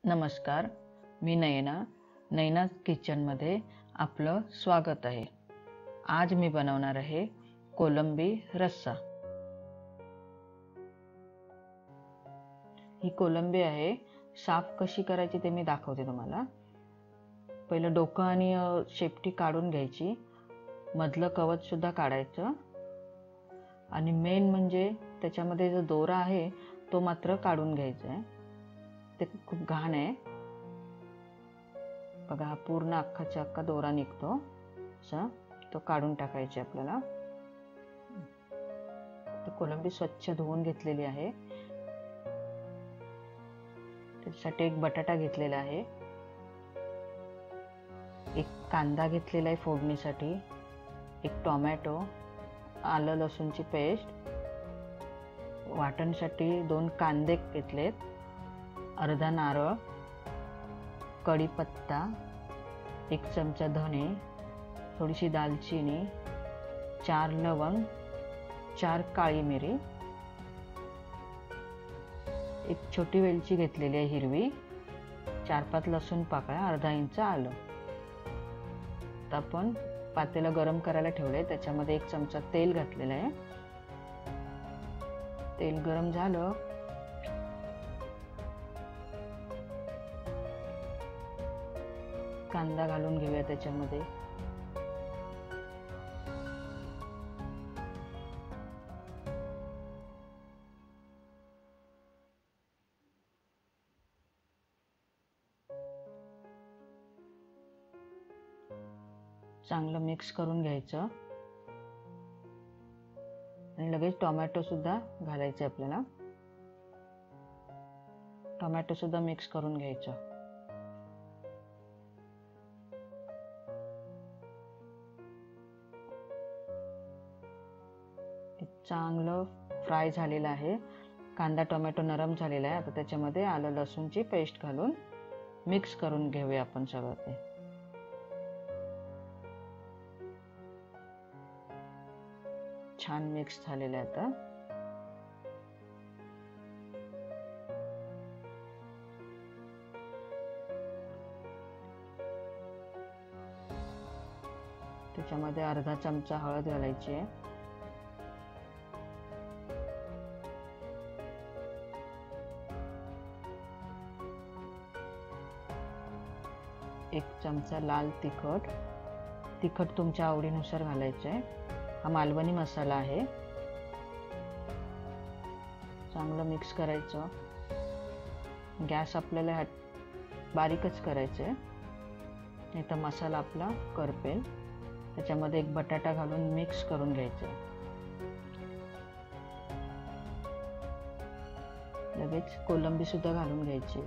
नमस्कार, मी नैनाज किचनमध्ये आपलं स्वागत आहे। आज मी बनवणार आहे कोलंबी रस्सा। ही कोलंबी आहे, साफ कशी करायची ते मी दाखवते तुम्हाला। पहिलं डोकं आणि शेपटी काढून घ्यायची, मधलं कवच सुद्धा काढायचं आणि मेन म्हणजे त्याच्यामध्ये जो दोरा आहे तो मात्र काढून घ्यायचा आहे। ते खूप घाण आहे बघा, हा पूर्ण अख्खाच्या अख्खा दोरा निघतो, असा तो काढून टाकायचे आपल्याला। कोलंबी स्वच्छ धुवून घेतलेली आहे। त्यासाठी एक बटाटा घेतलेला आहे, एक कांदा घेतलेला आहे फोडणीसाठी, एक टोमॅटो, आलं लसूणची पेस्ट, वाटणसाठी 2 कांदे घेतलेत, अर्धा नारळ, कढीपत्ता, 1 चमचा धणे, थोडीशी दालचिनी, 4 लवंग, 4 काळी मिरी, एक छोटी वेलची घेतलेली आहे हिरवी, 4-5 लसूण पाकळ्या, अर्धा इंच आलं। आता आपण पातेलं गरम करायला ठेवलंय, त्याच्यामध्ये 1 चमचा तेल घातलेलं आहे। तेल गरम झालं कांदा घालून घेऊया त्याच्यामध्ये। चांगलं मिक्स करून घ्यायचं आणि लगेच टोमॅटो सुद्धा घालायचे आपल्याला। टोमॅटो सुद्धा मिक्स करून घ्यायचं। चांगलं फ्राय झालेलं आहे, कांदा टोमॅटो नरम झालेला आहे। आता त्याच्यामध्ये आलं लसूणची पेस्ट घालून मिक्स करून घेऊया आपण सगळं। ते छान मिक्स झालेलं आहे। आता त्याच्यामध्ये अर्धा चमचा हळद घालायची आहे, 1 चमचा लाल तिखट, तिखट तुमच्या आवडीनुसार घालायचे आहे। हा मालवणी मसाला आहे। चांगलं मिक्स करायचं, गॅस आपल्याला बारीकच करायचं आहे, नाही तर मसाला आपला करपेल। त्याच्यामध्ये 1 बटाटा घालून मिक्स करून घ्यायचं। लगेच कोलंबी सुद्धा घालून घ्यायची,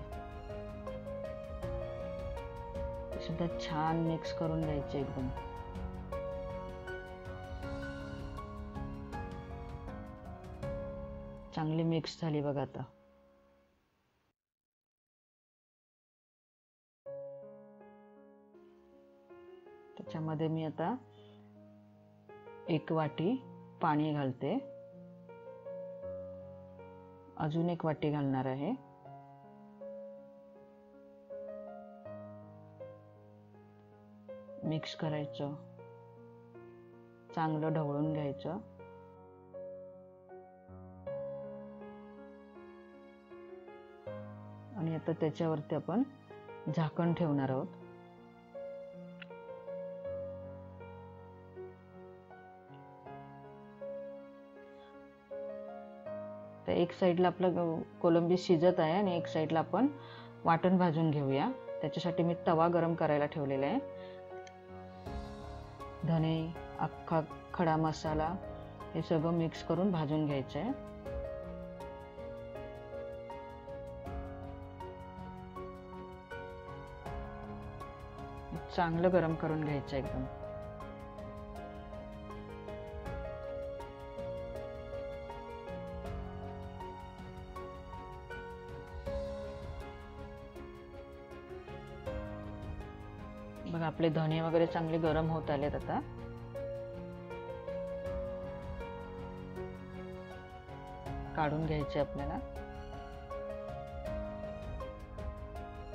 सुद्धा छान मिक्स करून घ्यायचे एकदम। चांगली मिक्स झाली बघा। आता त्याच्यामध्ये मी आता 1 वाटी पाणी घालते, अजून 1 वाटी घालणार आहे। मिक्स करायचं, चांगलं ढवळून घ्यायचं आणि आता त्याच्यावरती आपण झाकण ठेवणार आहोत। तर एक साइडला आपलं कोलंबी शिजत आहे आणि एक साइडला आपण वाटण भाजून घेऊया। त्याच्यासाठी मी तवा गरम करायला ठेवलेला आहे। धणे, अख्खा खडा मसाला हे सगळं मिक्स करून भाजून घ्यायचं आहे। चांगलं गरम करून घ्यायचं एकदम। बघा आपले धणे वगैरे चांगले गरम होत आलेत। आता काढून घ्यायचे आपल्याला।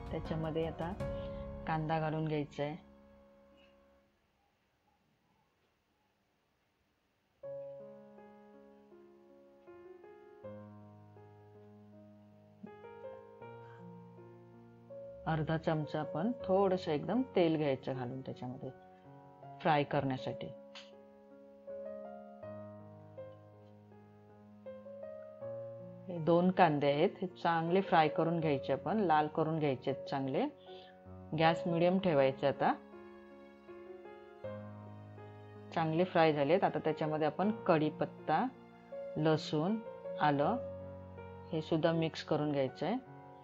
त्याच्यामध्ये आता कांदा घालून घ्यायचा आहे. अर्धा चमचा आपण थोडंसं एकदम तेल घ्यायचं घालून त्याच्यामध्ये फ्राय करण्यासाठी. हे 2 कांदे आहेत, हे चांगले फ्राय करून घ्यायचे, आपण लाल करून घ्यायचे चांगले. गॅस मिडियम ठेवायचे. आता चांगले फ्राय झालेत. आता त्याच्यामध्ये आपण कढीपत्ता, लसूण, आलं हे सुद्धा मिक्स करून घ्यायचं आहे.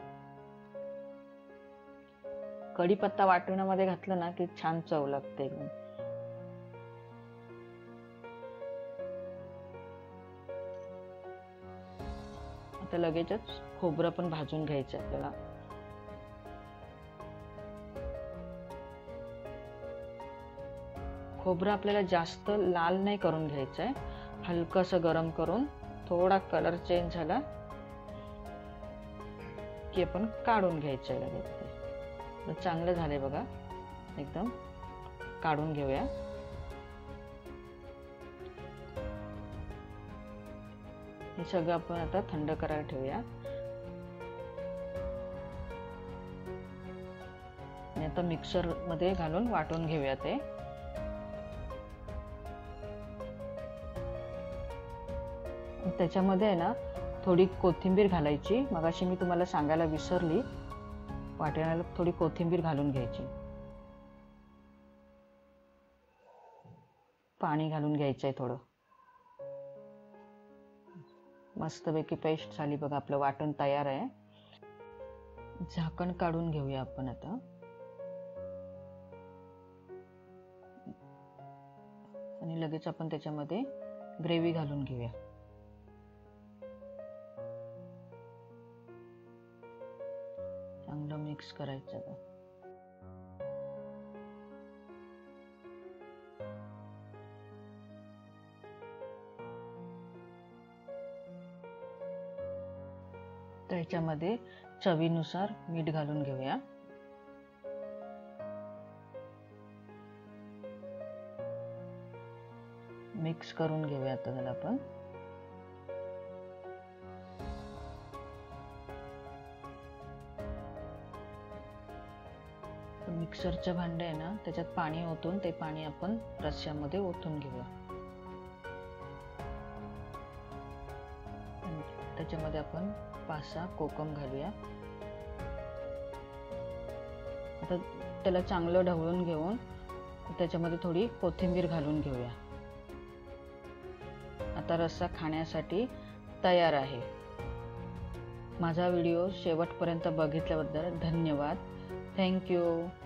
कढीपत्ता वाटणामध्ये घातलं ना की छान चव लागते एकदम. आता लगेचच खोबरं पण भाजून घ्यायचं आपल्याला. खोबरं आपल्याला जास्त लाल नाही करून घ्यायचंय, हलकंसं गरम करून थोडा कलर चेंज झाला की आपण काढून घ्यायचंय लगेच. चांगलं झालंय बघा, एकदम काढून घेऊया. हे सगळं आपण आता थंड करायला ठेवूया. आणि आता मिक्सर मध्ये घालून वाटून घेऊया ते. त्याच्यामध्ये आहे ना थोडी कोथिंबीर घालायची. मगाशी मी तुम्हाला सांगायला विसरली, वाटण्याला थोडी कोथिंबीर घालून घ्यायची. पाणी घालून घ्यायचंय थोडं. मस्तपैकी पेस्ट झाली बघा, आपलं वाटण तयार आहे. झाकण काढून घेऊया आपण आता. आणि लगेच आपण त्याच्यामध्ये ग्रेव्ही घालून घेऊया. चांगलं मिक्स करायचं. त्याच्यामध्ये चवीनुसार मीठ घालून घेऊया. मिक्स करून घेऊया आता त्याला आपण. मिक्सरचं भांड आहे ना, त्याच्यात पाणी ओतून ते पाणी आपण रस्स्यामध्ये ओतून घेऊया. त्याच्यामध्ये आपण 5-6 कोकम घालूया. आता त्याला चांगलं ढवळून घेऊन त्याच्यामध्ये थोडी कोथिंबीर घालून घेऊया. आता रस्सा खाण्यासाठी तयार आहे. माझा व्हिडिओ शेवटपर्यंत बघितल्याबद्दल धन्यवाद. Thank you.